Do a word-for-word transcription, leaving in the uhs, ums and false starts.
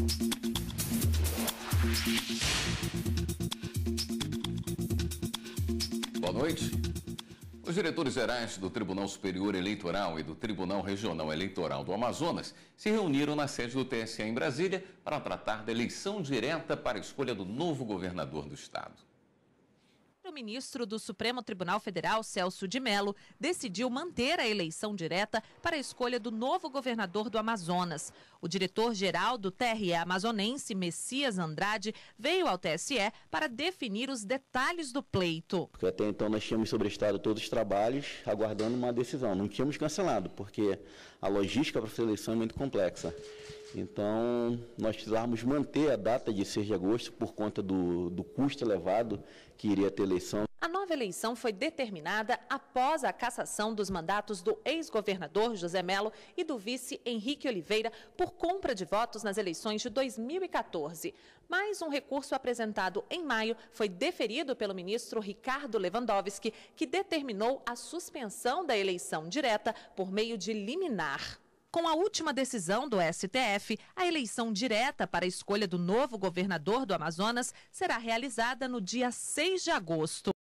Boa noite. Os diretores gerais do Tribunal Superior Eleitoral e do Tribunal Regional Eleitoral do Amazonas se reuniram na sede do T S E em Brasília para tratar da eleição direta para a escolha do novo governador do estado. O ministro do Supremo Tribunal Federal, Celso de Mello, decidiu manter a eleição direta para a escolha do novo governador do Amazonas. O diretor-geral do T R E amazonense, Messias Andrade, veio ao T S E para definir os detalhes do pleito. Porque até então nós tínhamos sobrestado todos os trabalhos, aguardando uma decisão. Não tínhamos cancelado, porque a logística para essa eleição é muito complexa. Então, nós precisávamos manter a data de seis de agosto por conta do, do custo elevado que iria ter eleição. A nova eleição foi determinada após a cassação dos mandatos do ex-governador José Mello e do vice Henrique Oliveira por compra de votos nas eleições de dois mil e quatorze. Mas um recurso apresentado em maio foi deferido pelo ministro Ricardo Lewandowski, que determinou a suspensão da eleição direta por meio de liminar. Com a última decisão do S T F, a eleição direta para a escolha do novo governador do Amazonas será realizada no dia seis de agosto.